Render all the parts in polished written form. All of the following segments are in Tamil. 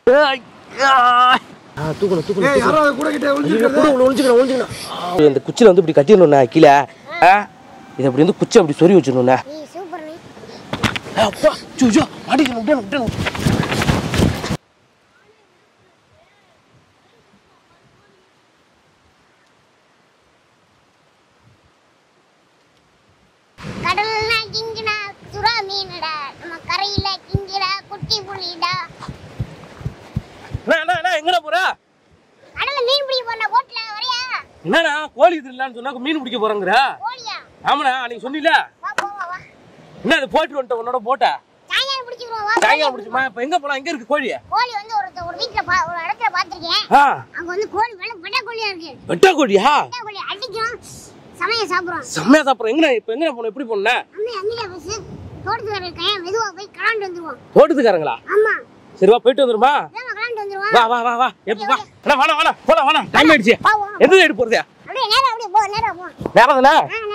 தூக்கணும் தூக்கணும் இந்த குச்சியில் வந்து இப்படி கட்டிடணுண்ணா கீழே இதை அப்படி வந்து குச்சி அப்படி சொறி வச்சிடணுண்ணா அப்பா சூச்சோ மாட்டிக்கணும் விட்டணும் விட்டணும் எங்கடா போற என்னண்ணா கோழி திருடலான்னு சொன்னா மீன் பிடிக்க போறேங்கிற ஆமாண்ணா அன்னைக்கு சொன்னீல என்ன அது போட்டு வந்துட்ட உன்னோட போட்ட சாயங்காலம் பிடிச்சுமா இப்ப எங்க போலாம் எங்க இருக்கு கோழி ஒரு வீட்ல ஒரு இடத்துல பாத்திருக்கேன் அங்க வந்து கோழி வெட்ட கோழியா இருக்கு வெட்ட கோழியா அடிக்கும் சமையா சாப்பிடுறோம் எங்க இப்ப எங்க போறோம் எப்படி போறோம்னா தோட்டத்துக்காரங்க இருக்கேன் மெதுவா போய் கலாண்டு வந்துருவோம் தோட்டத்துக்காரங்களா ஆமா சரி வா போயிட்டு வந்துருமா வா வா வா வா எப்ப வா அண்ணா வாடா வாடா போலாம் வாடா டைம் ஆயிடுச்சு எந்த சைடு போறது அப்படியே நேரா போ நேரா தானே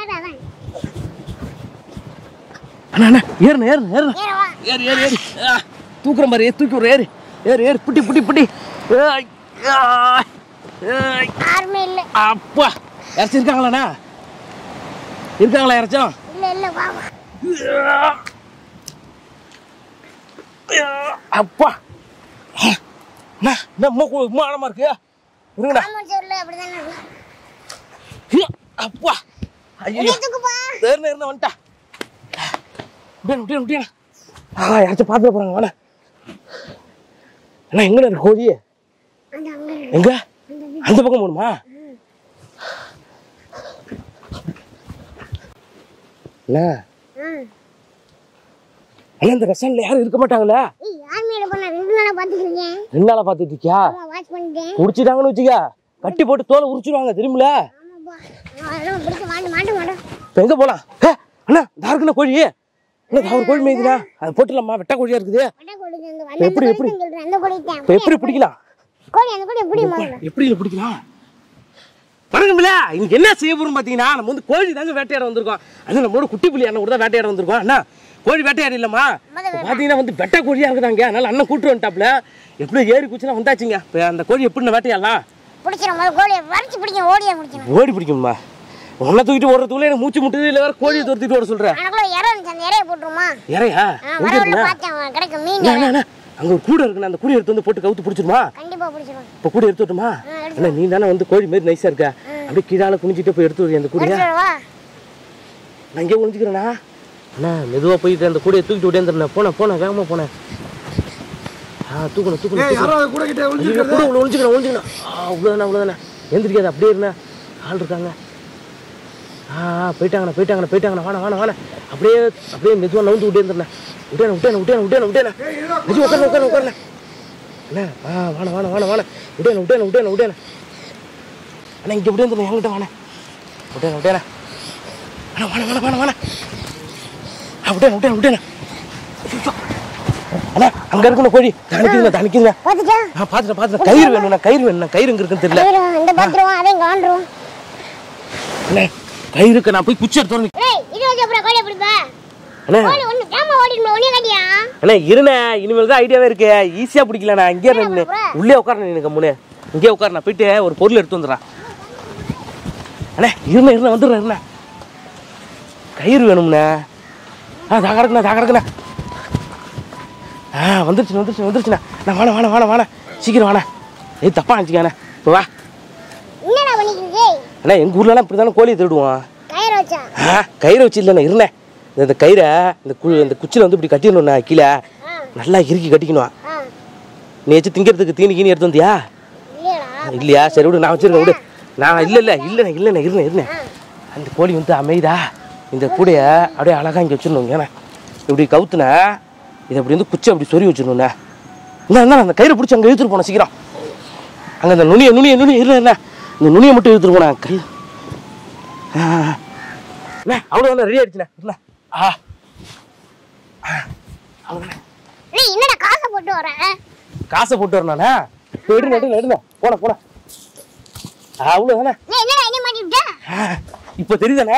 அண்ணா அண்ணா ஏறு ஏறு ஏறு ஏறு ஏறு ஏறு தூக்குற மாதிரி தூக்கி விடுற ஏறு ஏறு ஏறு புட்டி புட்டி புட்டி யாருமே இல்ல அப்பா யாராச்சும் இருக்காங்களாண்ணா இருக்காங்களா யாராச்சும் இல்ல வா அப்பா ஆழமா இருக்கு அப்பா ஐயோ வந்துட்டா யாராச்சும் பாத்துக்க போறாங்க வாடா அண்ணா எங்க இருக்கு கோழி எங்க அந்த பக்கம் போகணுமா அண்ணா அண்ணா இந்த ரெஸ்டாரண்ட்ல யாரும் இருக்க மாட்டாங்களா ரெண்டு நாளா பாத்துட்டு இருக்கியா குடிச்சிட்டாங்கன்னு வச்சுக்க கட்டி போட்டு தோலை உரிச்சிருவாங்க தெரியுமில எங்க போலாம் அண்ணா தாருக்குண்ணா கோழி ஒரு கோழி மேய்க்குதா அது போட்டுலாமா வெட்ட கோழியா இருக்குது எப்படி எப்படி எப்படி பிடிக்கலாம் எப்படி பிடிக்கலாம் பாருங்கம்ல இங்க என்ன செய்ய போறோம் பாத்தீங்கன்னா நம்ம வந்து கோழி தாங்க வேட்டையாட வந்திருக்கோம் அது நம்மளோட குட்டி புலி அண்ணன் கூட தான் வேட்டையாட வந்திருக்கோம் அண்ணா கோழி வேட்டையாட இல்லம்மா பாத்தீங்கன்னா வந்து வெட்ட கோழியா இருக்குதாங்க அதனால அண்ணன் கூட்டு வந்துட்டாப்ல எப்படியோ ஏறி குச்சினா வந்தாச்சுங்க அந்த கோழி எப்படி வேட்டையாடலாம் ஓடி பிடிக்குமா உன்னை தூக்கிட்டு ஓடுறதுக்குள்ள எனக்கு மூச்சு முட்டுது இல்ல வேற கோழியை துரத்திட்டு ஓட சொல்றேன் இறையா அங்க ஒரு கூடை இருக்குண்ணா அந்த கூடை எடுத்து வந்து போட்டு கவுத்து பிடிச்சிருமா இப்ப கூட எடுத்து விட்டுமா அண்ணா நீ தானே வந்து கோழி மாதிரி நைஸா இருக்க அப்படியே கீழால குனிஞ்சிட்டு போய் எடுத்து அந்த கூடையா நான் இங்கே குனிஞ்சுக்கிறேண்ணா அண்ணா மெதுவா போயிட்டு அந்த கூடையை தூக்கிட்டு விட்டே போனேன் போனேன் வேகமா போனேன் தூக்கணும் தூக்கணும் ஒழிஞ்சுக்கணும் அவ்வளோதானே எந்திரிக்காது அப்படியே இருந்தா ஆள் இருக்காங்க போயிட்டாங்கண்ணா வாணா வாணா வாணா அப்படியே அப்படியே மெதுவாக நவுந்து விட்டே இருந்தேன் விட்டேன் உட்கார அண்ணா வாணா வாணா வாணா வாணா விட்டேன் அண்ணா இங்கே விட்டே இருந்தேன் என்கிட்ட வாணா விட்டேன் அண்ணா வாணா வாணா விட்டேன் அண்ணா அங்க இருக்கணும் கோழி தனிக்குதுங்க பாத்துட்டேன் கயிறு வேணும் கயிறு எங்க இருக்குன்னு தெரியல அண்ணா கயிறுக்கு நான் போய் குச்சி எடுத்து அண்ணா இருண்ணே இனிமேல் தான் ஐடியாவே இருக்கு ஈஸியா பிடிக்கலண்ணா இங்கே உள்ளே உட்காரணும் எனக்கு முன்னே இங்கே உட்கார நான் போயிட்டு ஒரு பொருள் எடுத்து வந்துடுறேன் அண்ணா இருண்ணே வந்துடுறேன் கயிறு வேணும்ண்ணே தாக்கறக்குண்ணா வந்துருச்சுண்ணா நான் வாணா சீக்கிரம் வாணா தப்பா நினச்சிக்காண்ணே இப்போ வா அண்ணா எங்கள் ஊர்லலாம் இப்படி தானே கோழியை திருடுவோம் கயிறை வச்சு இல்லைண்ணா இருண்ணே இந்த கயிறை இந்த குச்சியில் வந்து இப்படி கட்டிடணுண்ணா கீழே நல்லா இறுக்கி கட்டிக்கணும் நீ வச்சு திங்கிறதுக்கு தீனி எடுத்து வந்தியா இல்லையா சரி விடு நான் வச்சிருக்கேன் விடு நான் இல்லைண்ணே இருண்ணே அந்த கோழி வந்து அமைதா இந்த கூடைய அப்படியே அழகாக இங்கே வச்சிடணும் ஏன்னா இப்படி கவுத்துனா இதை அப்படி வந்து குச்சி அப்படி சொறி வச்சிடணுண்ணே என்ன அந்த கயிறை பிடிச்சி அங்கே இழுத்துட்டு போனேன் சீக்கிரம் அங்கே அந்த நுனியை இருண்ணே இந்த நுனியை மட்டும் இழுத்துட்டு போனேன் கை அவ்வளோ ரெடி ஆயிடுச்சுண்ணே காசை போட்டு வரணா எடுங்க போன அவ்வளோதானே இப்போ தெரியுதானே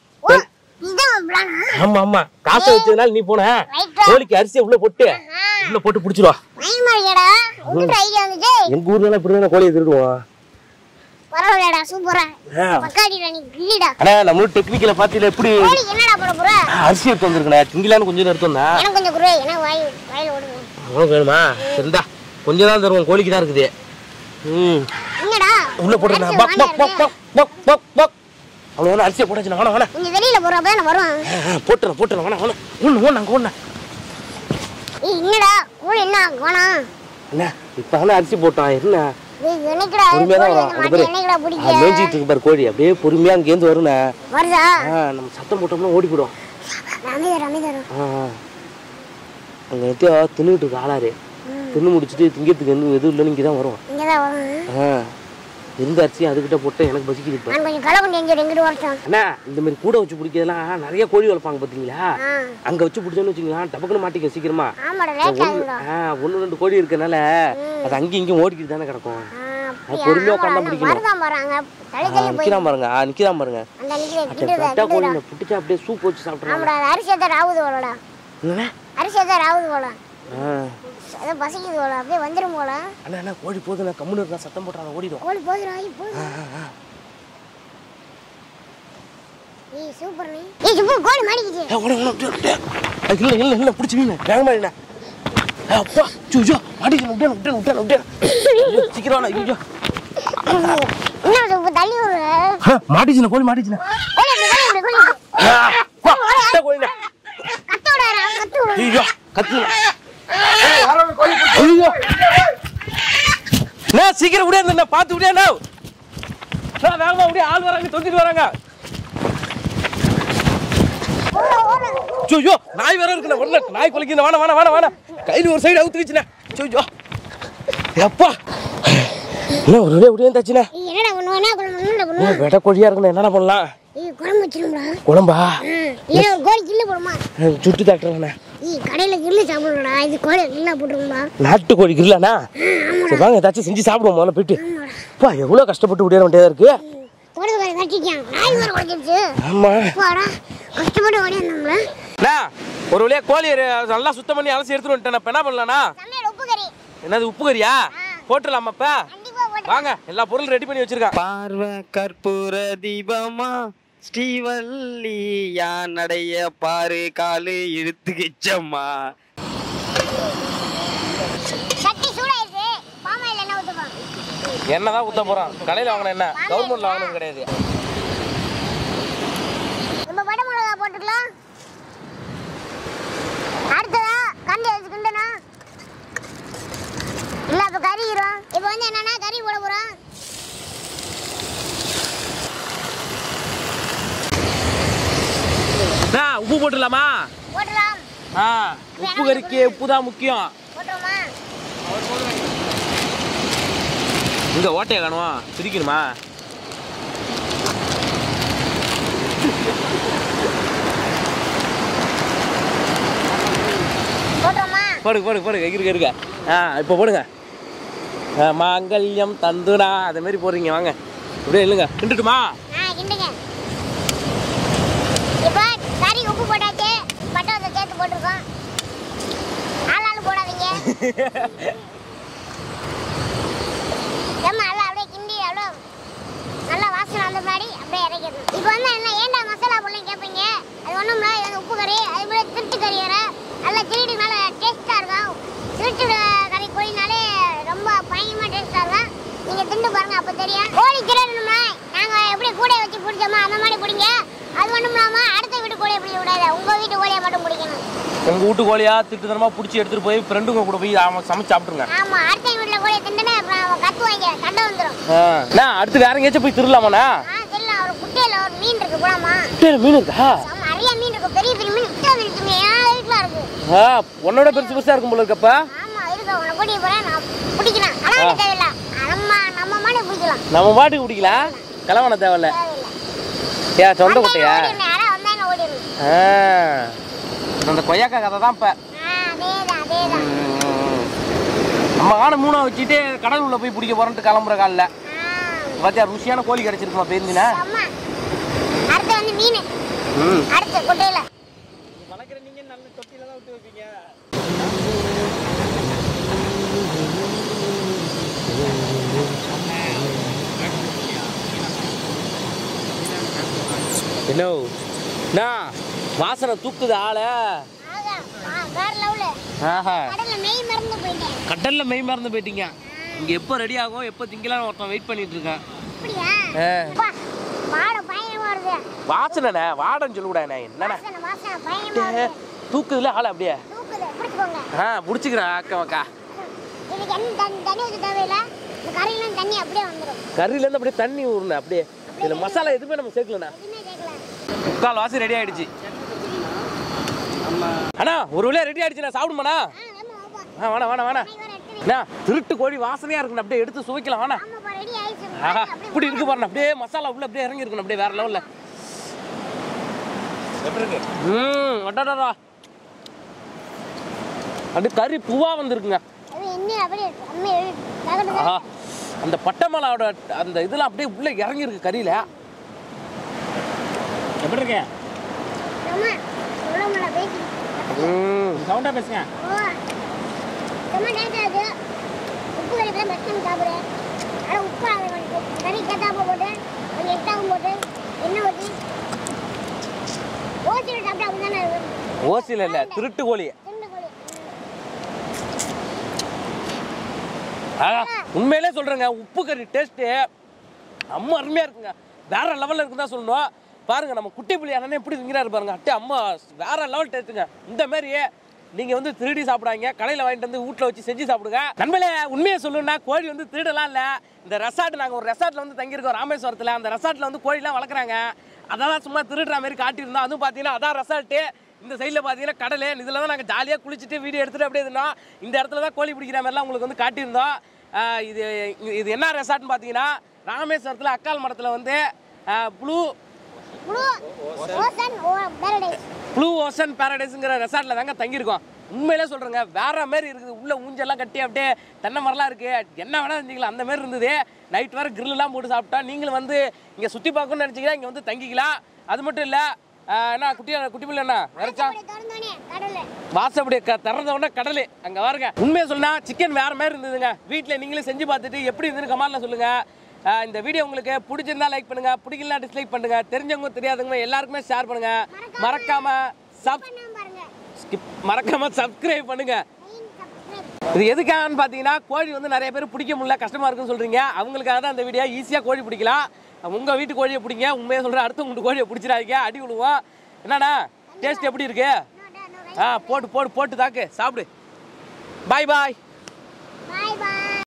ஆமா காசை வச்சதுனால நீ போன கோழிக்கு அரிசியை உள்ள போட்டு பிடிச்சிருவா உங்களுக்கு ஐடியா வந்துச்சு. எங்க ஊர்ல இப்படி தான் கோழியை திருடுவோம். பரவாயில்லடா, சூப்பரா. பக்காடிடா நீ கில்லிடா. அண்ணா நம்ம டெக்னிக்கல பாத்தீல எப்படி கோழி என்னடா போட போற? அரிசி எடுத்து வந்திருக்கனே. திங்கலான்னு கொஞ்சம் எடுத்தோம்னா. எனக்கு கொஞ்சம் குரு, எனக்கு வாயில ஓடுங்க. உனக்கு வேணுமா? சரிடா. கொஞ்சம் தான் தருவோம், கோழிக்கு தான் இருக்குது. என்னடா? உள்ள போடுறா. பக் பக் பக் பக் பக் பக். அவ்வளவு அரிசியை போடாச்சு. வாணா வாணா. கொஞ்சம் வெளியில போற அப்ப நான் வருவேன். போட்டுறேன் வாணா வாணா. ஒண்ணு ஒண்ணு. என்னடா கோழி என்ன காணா? என்ன இப்ப அரிசி போட்டான். என்ன என்னைக்குடா என்னைக்குடா பிடிக்க மேய்ஞ்சிட்டு இருக்கு பாரு கோழி. அப்படியே பொறுமையா அங்கேருந்து வருண்ணே. வருதா? நம்ம சத்தம் போட்டோம்னா ஓடி போயிடும். அங்க எத்தையோ தின்னுட்டு இருக்கு ஆளாரு. தின்னு முடிச்சுட்டு திங்கிறதுக்கு எதுவும் இல்லைன்னு இங்கதான் வரும். இருந்த அரிசி அதுகிட்ட போட்டு எனக்கு பசிக்குது இப்ப. அண்ணா இந்த மாதிரி கூட வச்சு பிடிக்கிறதுலாம் நிறைய கோழி வளர்ப்பாங்க பாத்தீங்களா? அங்க வச்சு பிடிச்சோன்னு வச்சுங்களா டபக்குன்னு மாட்டிக்க சீக்கிரமா. 1-2 கோழி இருக்கனால அது அங்கேயும் இங்கேயும் ஓடிக்கிட்டு தானே கிடக்கும். பொறுமையா உட்காந்து பிடிக்கணும். நிக்கிறான் பாருங்க. நிக்கிறான் பாருங்க. கோழி பிடிச்சா அப்படியே சூப் வச்சு சாப்பிடுறாங்க. அத பசிக்குது போல, அப்படியே வந்துரும் போல. அண்ணா கோழி போதும், நான் கம்முன்னு இருக்கா சத்தம் போடுறாங்க ஓடிடும். கோழி போதுடா, ஏய் சூப்பர் நீ. ஏய் சுப்பு கோழி மாட்டிக்கிச்சு. இல்ல புடிச்சு மீன் வேகமா இல்ல. அப்பா ஜூஜோ மாட்டிக்கிட்டு சீக்கிரம் ஐயோ. என்ன சுப்பு தள்ளி வர? மாட்டிச்சுன கோழி மாட்டிச்சுன. கோழி கத்துடா கத்து. ஐயோ கத்து. சீக்கிரம் விடியா பாத்து விடியா. வேகமா விடியா, ஆள் வராங்க தொந்திட்டு வராங்க. ஐயோ நாய் வேற இருக்கு. நாய் கொலைக்கு வாணா கையில ஒரு சைடு அவுத்து வச்சுனே. ஐயோ எப்பா என்ன ஒரு விடியா தாச்சுனே. என்னடா பண்ணுவா? வெட கோழியா இருக்குன்னு என்னடா பண்ணலாம்? குழம்பு வச்சிருந்தா. குழம்பா? இல்ல ஒரு கோழி கில்லு போடுமா? சுட்டு தாக்குறேன். கடையில கில்லு சாப்பிடுறா. இது கோழி கில்லா போட்டுருமா? நாட்டு கோழி கில்லானா? சரி வாங்க ஏதாச்சும் செஞ்சு சாப்பிடுவோம் முதல்ல போயிட்டு. அப்பா எவ்வளவு கஷ்டப்பட்டு விடிய வேண்டியதா இருக்கு. தோடுகாரி கட்டிட்டான். நாய் வர உடைச்சிருச்சு. ஆமா போடா கஷ்டப்பட்டு ஓடியாந்தோம்ல. ஒரு வழியா கோழி நல்லா சுத்தம் பண்ணி அலசி எடுத்துட்டு வந்துட்டேன். இப்ப என்ன பண்ணலாம்னா சமையல் உப்பு கறி. என்னது உப்பு கறியா? போட்டுடலாமா இப்ப? கண்டிப்பா போடு. வாங்க எல்லா பொருளும் ரெடி பண்ணி வச்சிருக்கேன். பார்வ கற்பூர தீபமா ஸ்ரீவல்லி யான் நடைய பாரு காலு இழுத்துக்கிச்சம்மா. சட்டி சூடாயிருச்சு. பாமாயில் என்ன ஊத்துப்பா? என்னதான் ஊத்த போறான்? கடையில வாங்கின என்ன, கவர்மெண்ட்ல வாங்கினது கிடையாது. நம்ம படை மிளகா போட்டுக்கலாம். அடுத்ததா கண்டி வச்சுக்கிண்டனா இல்ல இப்ப கறிக்கிறோம். இப்ப வந்து என்னன்னா கறி போட போறோம். உப்பு போட்டுடலாமா? போடலாம். உப்பு கறிக்கு உப்பு தான் முக்கியம். போட்டுருமா? இங்க ஓட்டையை காணுவோம், பிரிக்கணுமா? போட்டுருமா? போடுங்க இருக்க. இப்போ போடுங்க. மாங்கல்யம் தந்துடா அதே மாதிரி போடுறீங்க. வாங்க அப்படியே இல்லைங்க கிண்டுட்டுமா? கிண்டுங்க. இப்போ கறி உப்பு போட்டாச்சு, பட்டை வத்தை சேர்த்து போட்டிருக்கோம். ஆளாளு போடாதீங்க. நல்லா அப்படியே கிண்டி அவ்வளோ நல்லா வாசனை வந்த முன்னாடி அப்படியே இறக்கிடணும். இப்போ வந்து என்ன ஏன்டா மசாலா போடலாம் கேட்பீங்க. அது ஒன்றும் இல்லை, இது வந்து உப்பு கறி. அது மாதிரி திருட்டு கறி வேறு நல்லா திருட்டு நல்லா டேஸ்ட்டாக இருக்கும். திருட்டு கறி கோழினாலே ரொம்ப பயங்கரமாக டேஸ்ட்டாக இருக்கும். நீங்கள் திண்டு பாருங்க அப்போ தெரியும். கோழி திருடணும்னா நாங்கள் எப்படி கூடையை வச்சு பிடிச்சோமோ அந்த மாதிரி பிடிங்க. அது ஒன்றும் இல்லாமல் அடுத்த வீட்டு கோழியை பிடிக்க விடாது, உங்கள் வீட்டு கோழியை மட்டும் பிடிக்கணும். உங்கள் வீட்டு கோழியா திட்டுத்தனமா பிடிச்சி எடுத்துகிட்டு போய் ஃப்ரெண்டுங்க கூட போய் சமைச்சு சாப்பிட்ருங்க. ஆமாம், அடுத்த வீட்டில் கோழியை திண்டுனா அப்புறம் கத்துவாங்க, சண்டை வந்துடும். அடுத்து வேற எங்கேயாச்சும் போய் திருடலாமாண்ணா? தெரியல. ஒரு குட்டையில் ஒரு மீன் இருக்கு போலாமா? மீன் இருக்கா? நிறைய மீன் இருக்கு, பெரிய பெரிய மீன். இத்தனை மீன் இருக்குங்க, என் வீட்டில் இருக்கு. உன்னோட பெருசா இருக்கும் போல இருக்கப்ப. ஆமா இருக்கு, உன்னை கூட்டிட்டு போறேன், நான் பிடிக்கலாம். கலவண தேவையில்ல, நம்ம மாடு பிடிக்கலாம். நம்ம மாட்டுக்கு பிடிக்கலாம், கலவண தேவையில்ல. ஏன் சொந்த குட்டையா? அந்த கொய்யாக்கா கதை தான் இப்ப. நம்ம காண மூணா வச்சுட்டு கடல் உள்ள போய் பிடிக்க போறோம்ட்டு கிளம்புற காலில் பாத்தியா ருசியான கோழி கிடைச்சிருக்குமா பேருந்துனா. அடுத்து வந்து மீன், அடுத்து குட்டையில வளர்க்குற நீங்க நல்ல தொட்டில தான் விட்டு வைப்பீங்க. என்ன வாசனை தூக்குது ஆளை. ஆகா வேற லெவல். ஆஹா கடல்ல மெய் மறந்து போயிட்டேன். கடல்ல மெய் மறந்து போயிட்டீங்க. இங்க எப்போ ரெடி ஆகும் எப்போ திங்கலாம் ஒருத்தன் வெயிட் பண்ணிட்டு இருக்கேன். அப்படியா? அப்பா வாட பயங்கரமா வருது. வாசனை வாடன்னு சொல்லக்கூடாது. என்னண்ணா வாசனை பயங்கரமா வருது. தூக்குதுல ஆளை அப்படியே தூக்குது பிடிச்சுக்கோங்க. பிடிச்சிக்கிறேன் அக்கா. இதுக்கு என்ன தண்ணி ஊற்ற தேவையில்ல. இந்த கறியிலும் தண்ணி அப்படியே வந்துடும். கறியிலேருந்து அப்படியே தண்ணி ஊறணும் அப்படியே. இதில் மசாலா எதுவுமே நம்ம சேர்க்கலண்ணா. எதுவுமே கேட்கல. முக்கால் வாசி ரெடி ஆயிடுச்சு. அண்ணா ஒரு வழியாக ரெடி ஆயிடுச்சுண்ணா. சாப்பிடுமாண்ணா? வேணா அண்ணா திருட்டு கோழி வாசனையா இருக்குண்ணா. அப்படியே எடுத்து சுவைக்கலாம். வேணா ரெடி ஆயிடுச்சு. இப்படி இருக்கு பாருண்ணா. அப்படியே மசாலா உள்ள அப்படியே இறங்கி இருக்கணும். அப்படியே வேற லெவலில் எப்படி இருக்கு? அடாடா அப்படியே கறி பூவா வந்துருக்குங்க. அந்த பட்டமலாவோட அந்த இதெல்லாம் அப்படியே உள்ள இறங்கி இருக்கு கறியில. எப்படி இருக்கேன்? சவுண்டா பேசுங்க. உப்பு கறி தான் பெஸ்ட் சாப்பிடுறேன். ஆனால் உப்பு கறி கத்தாப்ப போட்டு கொஞ்சம் எக்ஸ்ட்ராவும் போட்டு எண்ணெய் ஊற்றி ஓசியில் சாப்பிட்டா அப்படிதானே இருக்கும். ஓசியில் இல்லை திருட்டு கோழி. உண்மையிலே சொல்றேங்க உப்பு கறி டேஸ்ட்டு அம்மா அருமையா இருக்குங்க. வேற லெவலில் இருக்குன்னு தான் சொல்லணும். பாருங்க நம்ம குட்டி புள்ளி அண்ணனே எப்படி திங்கிறாரு பாருங்க. அட்டே அம்மா வேற லெவல் டேஸ்ட்டுங்க. இந்த மாதிரி நீங்க வந்து திருடி சாப்பிடாங்க. கடையில் வாங்கிட்டு வந்து வீட்டில் வச்சு செஞ்சு சாப்பிடுங்க. நண்பர்களே உண்மையை சொல்லணும்னா கோழி வந்து திருடலாம் இல்லை. இந்த ரெசார்ட் நாங்கள் ஒரு ரெசார்ட்டில் வந்து தங்கியிருக்கோம் ராமேஸ்வரத்தில். அந்த ரெசார்ட்டில் வந்து கோழிலாம் வளர்க்குறாங்க. அதெல்லாம் சும்மா திருடுற மாதிரி காட்டியிருந்தோம். அதுவும் பார்த்தீங்கன்னா அதான் ரெசார்ட்டு. இந்த சைடில் பார்த்தீங்கன்னா கடல். இதில் தான் நாங்கள் ஜாலியாக குளிச்சுட்டு வீடியோ எடுத்துகிட்டு அப்படியே இருந்தோம். இந்த இடத்துல தான் கோழி பிடிக்கிற மாதிரிலாம் உங்களுக்கு வந்து காட்டியிருந்தோம். இது என்ன ரெசார்ட்னு பார்த்தீங்கன்னா ராமேஸ்வரத்தில் அக்கால் மரத்தில் வந்து ப்ளூ ஓசன் பேரடைஸுங்கிற ரெசார்ட்டில் தாங்க தங்கியிருக்கோம். உண்மையிலே சொல்கிறேங்க வேற மாதிரி இருக்குது. உள்ள ஊஞ்செல்லாம் கட்டி அப்படியே தென்னை மரம்லாம் இருக்குது. என்ன வேணால் செஞ்சிக்கலாம் அந்த மாதிரி இருந்தது. நைட் வேறு கிரில்லாம் போட்டு சாப்பிட்டா. நீங்களும் வந்து இங்கே சுற்றி பார்க்கணும்னு நினச்சிங்கன்னா இங்கே வந்து தங்கிக்கலாம். அது மட்டும் இல்லை என்ன குட்டி பிள்ளை என்ன நினைச்சா வாசப்படி திறந்த உடனே கடல் அங்கே பாருங்க. உண்மையை சொன்னா சிக்கன் வேற மாதிரி இருந்ததுங்க. வீட்டில் நீங்களே செஞ்சு பார்த்துட்டு எப்படி இருந்துன்னு கமெண்ட்ல சொல்லுங்க. இந்த வீடியோ உங்களுக்கு பிடிச்சிருந்தா லைக் பண்ணுங்க, பிடிக்கலனா டிஸ்லைக் பண்ணுங்க. தெரிஞ்சவங்க தெரியாதவங்க எல்லாருக்குமே ஷேர் பண்ணுங்க. மறக்காம சப்ஸ்கிரைப் பண்ணுங்க. இது எதுக்காகன்னு பார்த்தீங்கன்னா கோழி வந்து நிறைய பேர் பிடிக்க முடியல கஷ்டமா இருக்குன்னு சொல்றீங்க. அவங்களுக்காக தான் இந்த வீடியோ. ஈஸியாக கோழி பிடிக்கலாம். உங்கள் வீட்டு கோழியை பிடிங்க. உண்மையாக சொல்கிறேன். அடுத்து உங்கள் கோழியை பிடிச்சிடாதீங்க, அடி விழுவோம். என்னண்ணா டேஸ்ட் எப்படி இருக்கு? போட்டு தாக்கு சாப்பிடு. பாய் பாய்.